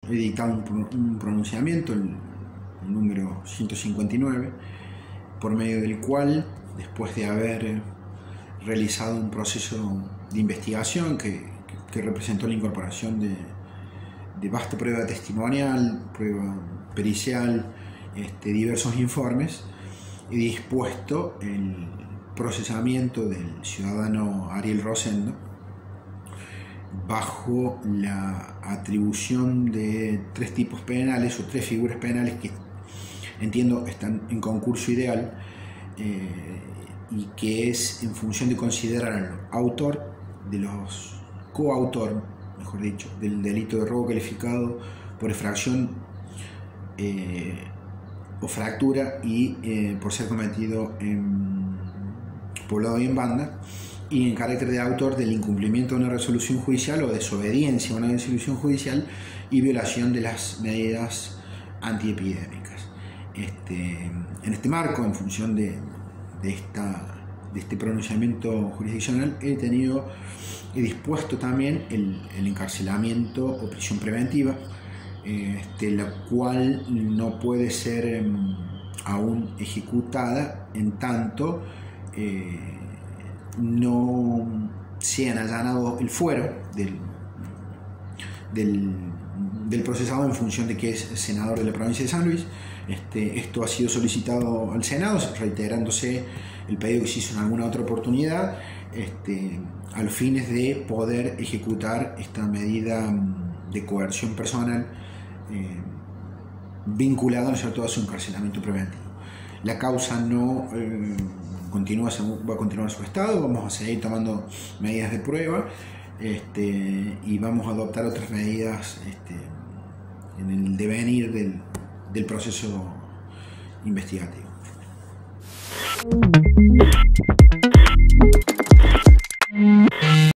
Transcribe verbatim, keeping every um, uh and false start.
he dictado un, un pronunciamiento, el, el número ciento cincuenta y nueve, por medio del cual, después de haber realizado un proceso de investigación que, que, que representó la incorporación de, de vasta prueba testimonial, prueba pericial, este, diversos informes, he dispuesto el procesamiento del ciudadano Ariel Rosendo bajo la atribución de tres tipos penales o tres figuras penales que entiendo están en concurso ideal, eh, y que es en función de considerar al autor, de los coautor, mejor dicho, del delito de robo calificado por infracción eh, o fractura y eh, por ser cometido en poblado y en banda, y en carácter de autor del incumplimiento de una resolución judicial o desobediencia a una resolución judicial y violación de las medidas antiepidémicas. Este, en este marco, en función de, de, esta, de este pronunciamiento jurisdiccional, he tenido, he dispuesto también el, el encarcelamiento o prisión preventiva, este, la cual no puede ser eh, aún ejecutada en tanto eh, no se han allanado el fuero del, del, del procesado en función de que es senador de la provincia de San Luis. Este, esto ha sido solicitado al Senado, reiterándose el pedido que se hizo en alguna otra oportunidad, este, a los fines de poder ejecutar esta medida de coerción personal eh, vinculada, ¿no es cierto?, a su encarcelamiento preventivo. La causa no eh, continúa, va a continuar su estado, vamos a seguir tomando medidas de prueba, este, y vamos a adoptar otras medidas este, en el devenir del, del proceso investigativo.